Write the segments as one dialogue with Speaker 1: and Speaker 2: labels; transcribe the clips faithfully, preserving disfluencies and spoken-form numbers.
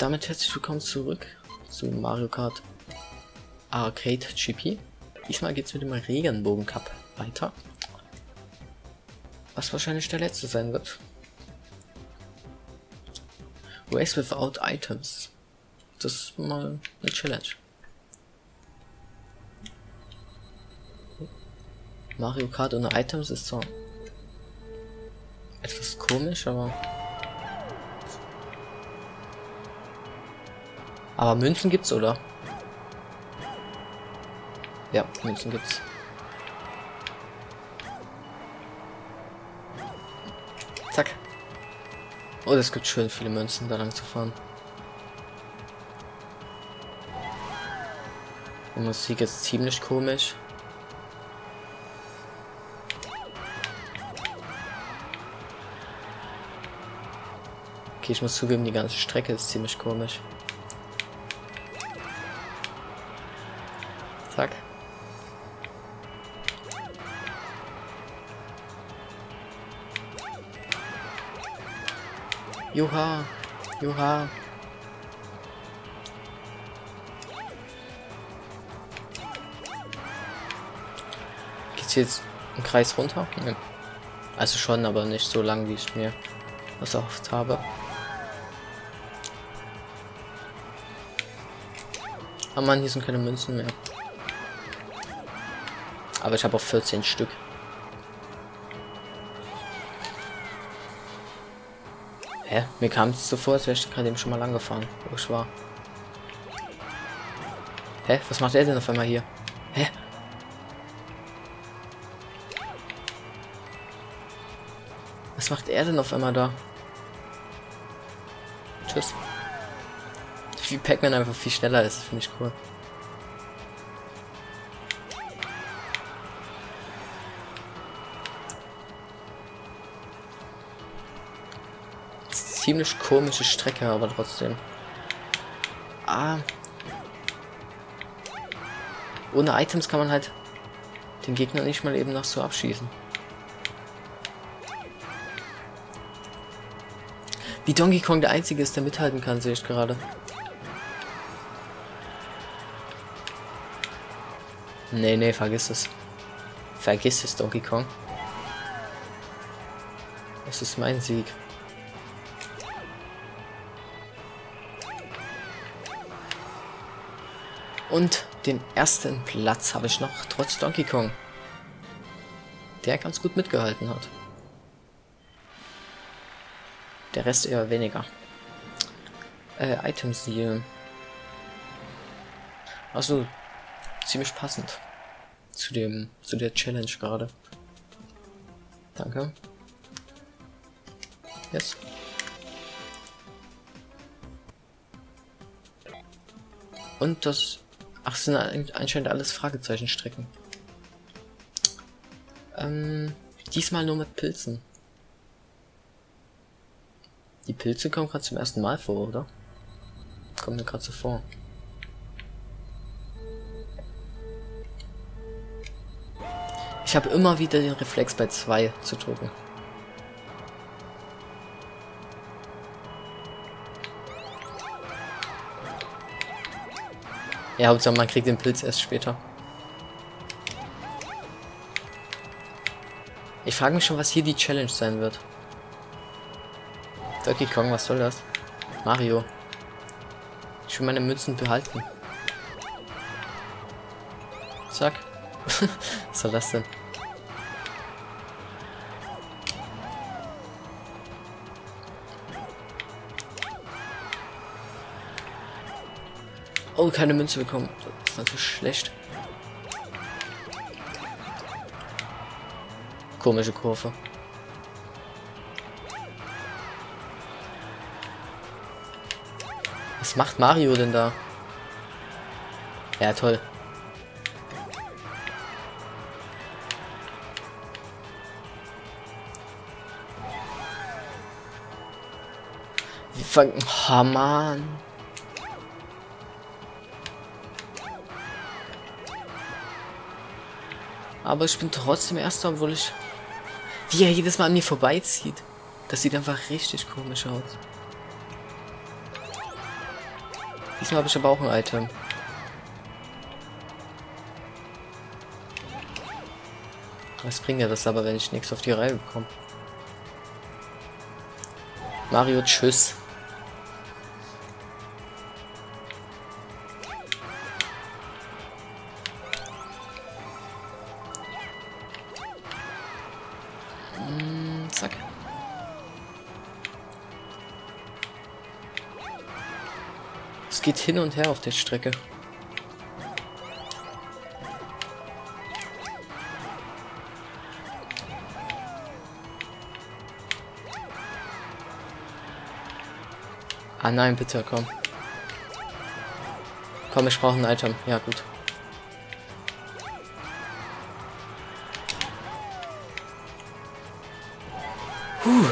Speaker 1: damit herzlich willkommen zurück zu Mario Kart Arcade G P. Diesmal geht es mit dem Regenbogen Cup weiter, was wahrscheinlich der letzte sein wird. Race without items. Das ist mal eine Challenge. Mario Kart ohne Items ist zwar etwas komisch, aber aber Münzen gibt's, oder? Ja, Münzen gibt's. Zack. Oh, das gibt schön viele Münzen, da lang zu fahren. Die Musik ist ziemlich komisch. Okay, ich muss zugeben, die ganze Strecke ist ziemlich komisch. Zack. Juha, juha. Geht's jetzt im Kreis runter? Nee. Also schon, aber nicht so lang, wie ich mir das erhofft habe. Oh Mann, hier sind keine Münzen mehr. Aber ich habe auch vierzehn Stück. Hä? Mir kam es so vor, als wäre ich gerade eben schon mal lang gefahren, wo ich war. Hä? Was macht er denn auf einmal hier? Hä? Was macht er denn auf einmal da? Tschüss. Wie Pac-Man einfach viel schneller ist, finde ich cool. Ziemlich komische Strecke, aber trotzdem. Ah. Ohne Items kann man halt den Gegner nicht mal eben noch so abschießen. Wie Donkey Kong der einzige ist, der mithalten kann, sehe ich gerade. Nee, nee, vergiss es. Vergiss es, Donkey Kong. Das ist mein Sieg. Und den ersten Platz habe ich noch, trotz Donkey Kong, der ganz gut mitgehalten hat. Der Rest eher weniger. Äh, Items hier. Also ziemlich passend zu dem, zu der Challenge gerade. Danke. Yes. Und das, ach, sind anscheinend alles Fragezeichenstrecken. Ähm, diesmal nur mit Pilzen. Die Pilze kommen gerade zum ersten Mal vor, oder? Kommt mir gerade so vor. Ich habe immer wieder den Reflex bei zwei zu drücken. Ja, Hauptsache man kriegt den Pilz erst später. Ich frage mich schon, was hier die Challenge sein wird. Donkey Kong, was soll das? Mario. Ich will meine Münzen behalten. Zack. Was soll das denn? Oh, keine Münze bekommen. Das ist natürlich schlecht. Komische Kurve. Was macht Mario denn da? Ja, toll. Wir fangen... Oh, Mann. Aber ich bin trotzdem Erster, obwohl ich... Wie er jedes Mal an mir vorbeizieht. Das sieht einfach richtig komisch aus. Diesmal habe ich aber auch ein Item. Was bringt mir das aber, wenn ich nichts auf die Reihe bekomme? Mario, tschüss. Mm, zack. Es geht hin und her auf der Strecke. Ah nein, bitte, komm. Komm, ich brauche ein Item. Ja, gut. Puh.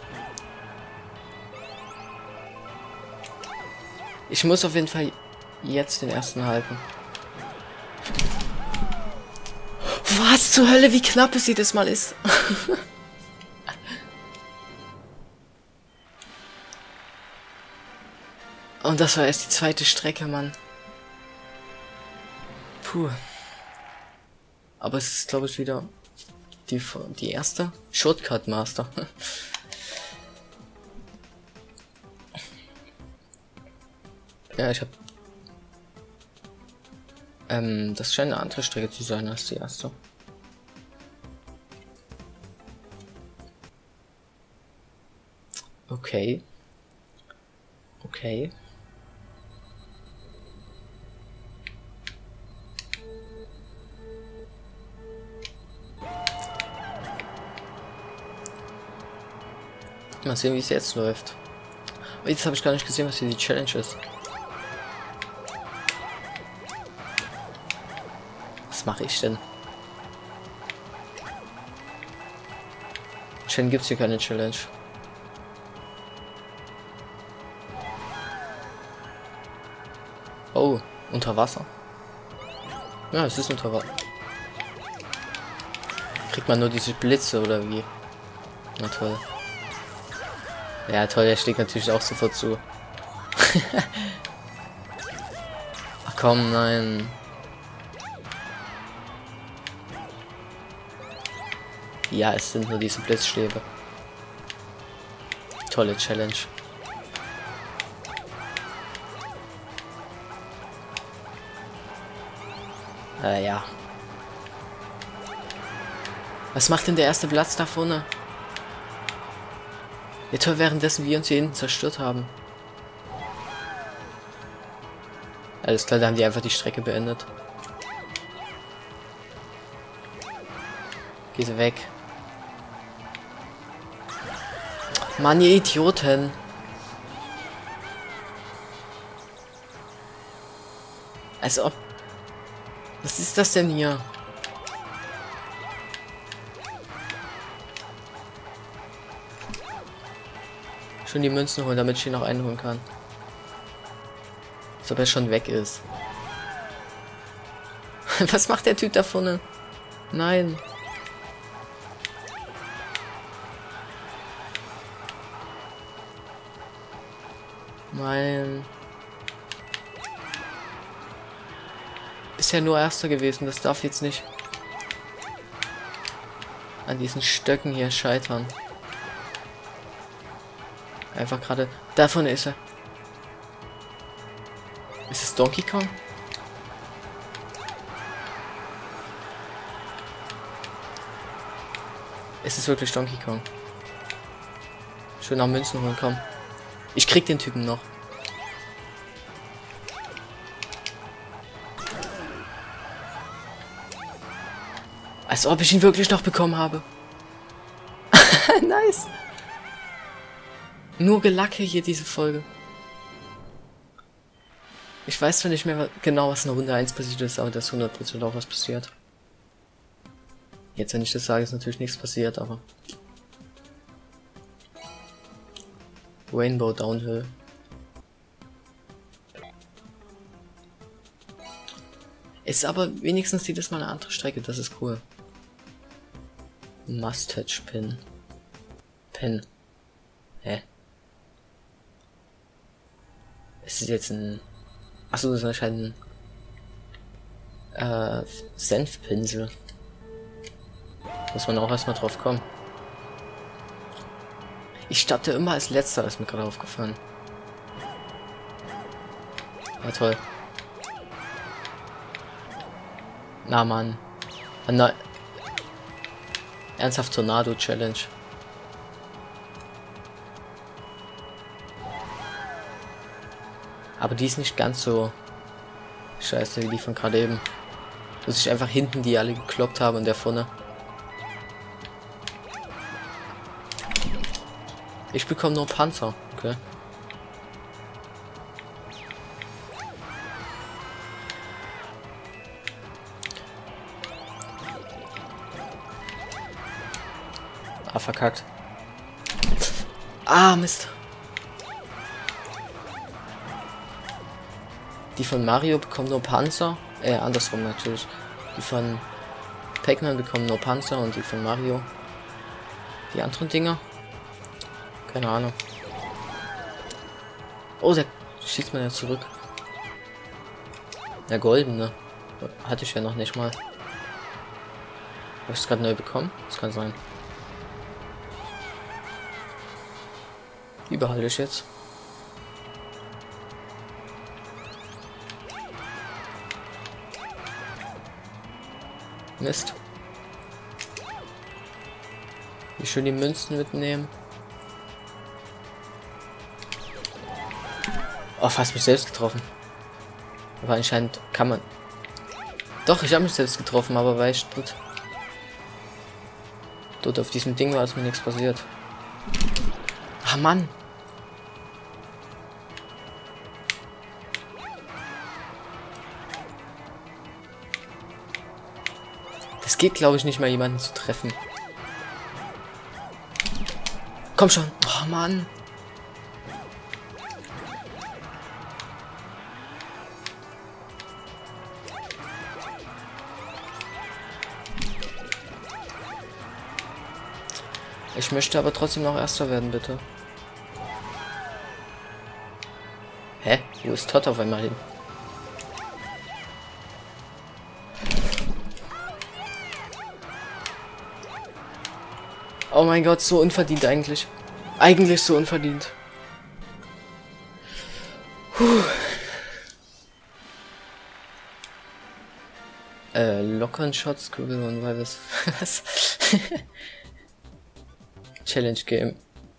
Speaker 1: Ich muss auf jeden Fall jetzt den ersten halten. Was zur Hölle, wie knapp es jedes Mal ist. Und das war erst die zweite Strecke, Mann. Puh. Aber es ist, glaube ich, wieder die, die erste Shortcut Master. Ja, ich hab... Ähm, das scheint eine andere Strecke zu sein als die erste. Okay. Okay. Mal sehen, wie es jetzt läuft. Und jetzt habe ich gar nicht gesehen, was hier die Challenge ist. Was mache ich denn? Anscheinend gibt es hier keine Challenge. Oh, unter Wasser. Ja, es ist unter Wasser. Kriegt man nur diese Blitze oder wie? Na toll. Ja toll, der schlägt natürlich auch sofort zu. Ach komm, nein. Ja, es sind nur diese Blitzstäbe. Tolle Challenge. Äh, ja. Was macht denn der erste Platz da vorne? Ja toll, währenddessen wir uns hier hinten zerstört haben. Alles klar, da haben die einfach die Strecke beendet. Geh sie weg. Mann, ihr Idioten. Als ob... Was ist das denn hier? Schon die Münzen holen, damit ich ihn noch einholen kann. Als ob er schon weg ist. Was macht der Typ da vorne? Nein. Nein. Bisher nur Erster gewesen, das darf jetzt nicht an diesen Stöcken hier scheitern. Einfach gerade. Davon ist er. Ist es Donkey Kong? Es ist wirklich Donkey Kong. Schön nach Münzen holen, komm. Ich krieg den Typen noch. Als ob ich ihn wirklich noch bekommen habe. Nice. Nur Gelacke hier diese Folge. Ich weiß zwar nicht mehr genau, was in Runde eins passiert ist, aber das ist hundert Prozent auch was passiert. Jetzt, wenn ich das sage, ist natürlich nichts passiert, aber... Rainbow Downhill. Ist aber wenigstens jedes Mal eine andere Strecke, das ist cool. Mustache Pin. Pin. Hä? Ist es jetzt ein Achso, das ist anscheinend ein äh, Senfpinsel. Muss man auch erstmal drauf kommen. Ich starte immer als letzter, ist mir gerade aufgefallen. Ja, toll. Na, Mann. Na, ernsthaft Tornado Challenge. Aber die ist nicht ganz so scheiße wie die von gerade eben. Muss ich einfach hinten die alle gekloppt haben und der vorne. Ich bekomme nur Panzer, okay. Ah, verkackt. Ah, Mist. Die von Mario bekommen nur Panzer. Äh, andersrum natürlich. Die von Pac-Man bekommen nur Panzer und die von Mario die anderen Dinger. Keine Ahnung. Oh, der schießt man ja zurück. Der goldene. Hatte ich ja noch nicht mal. Habe ich es gerade neu bekommen? Das kann sein. Die behalte ich jetzt. Mist. Wie schön die Münzen mitnehmen. Oh, fast mich selbst getroffen. Aber anscheinend kann man... Doch, ich habe mich selbst getroffen, aber weil ich dort... Dort auf diesem Ding war, ist mir nichts passiert. Ah, Mann! Das geht, glaube ich, nicht mal jemanden zu treffen. Komm schon! Oh, Mann! Ich möchte aber trotzdem noch Erster werden, bitte. Hä? Wo ist Todd auf einmal hin? Oh mein Gott, so unverdient eigentlich. Eigentlich so unverdient. Puh. Äh, lockeren Shot, Scribble und weil das... Was? Challenge Game.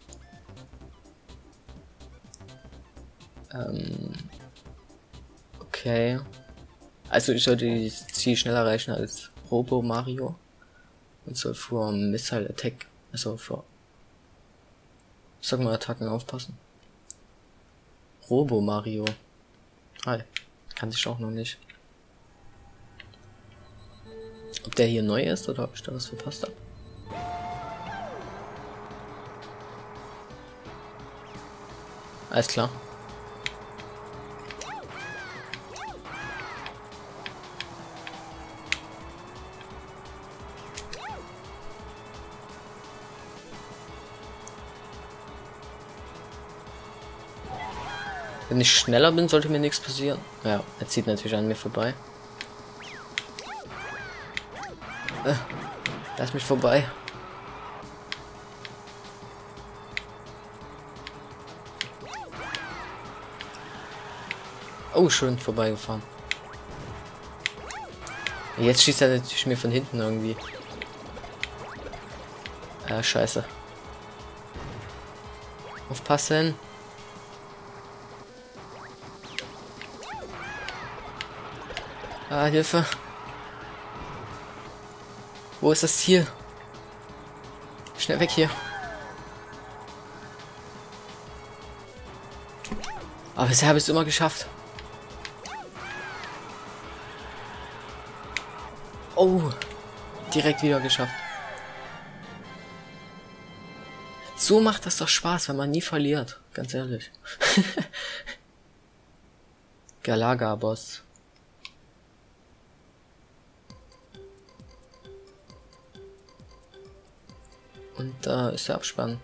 Speaker 1: Ähm, okay. Also ich sollte das Ziel schneller erreichen als Robo Mario. Und soll vor Missile Attack, also vor, sag mal, Attacken aufpassen. Robo Mario. Hi. Kannte ich auch noch nicht. Ob der hier neu ist oder ob ich da was verpasst habe. Alles klar. Wenn ich schneller bin, sollte mir nichts passieren. Ja, er zieht natürlich an mir vorbei. Äh, lass mich vorbei. Oh, schön vorbeigefahren. Jetzt schießt er natürlich mir von hinten irgendwie. Ah, scheiße. Aufpassen. Ah, Hilfe. Wo ist das Ziel? Schnell weg hier. Aber bisher habe ich es immer geschafft. Oh, direkt wieder geschafft. So macht das doch Spaß, wenn man nie verliert. Ganz ehrlich. Galaga-Boss. Und da ist der Abspann.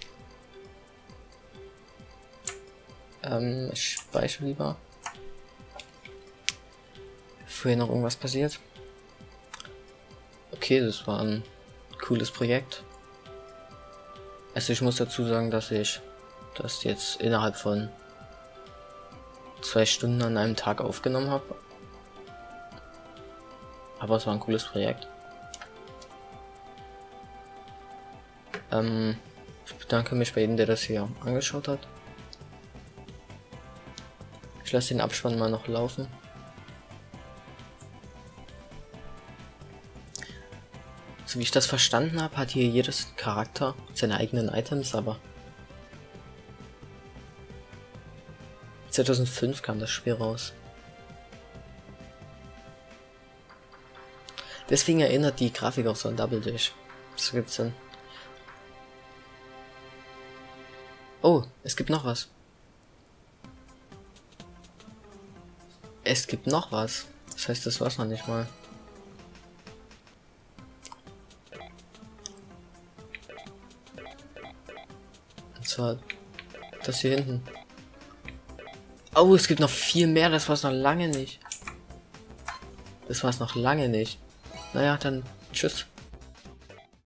Speaker 1: Ähm, ich speichere lieber. vorher noch irgendwas passiert? Okay, das war ein cooles Projekt. Also ich muss dazu sagen, dass ich das jetzt innerhalb von zwei Stunden an einem Tag aufgenommen habe. Aber es war ein cooles Projekt. Ähm, ich bedanke mich bei jedem, der das hier angeschaut hat. Ich lasse den Abspann mal noch laufen. So wie ich das verstanden habe, hat hier jedes Charakter seine eigenen Items, aber zweitausendfünf kam das Spiel raus. Deswegen erinnert die Grafik auch so an Double Dash. Das gibt's Sinn. Oh, es gibt noch was. Es gibt noch was. Das heißt, das war's noch nicht mal. Und zwar das hier hinten. Oh, es gibt noch viel mehr. Das war's noch lange nicht. Das war's noch lange nicht. Naja, dann tschüss.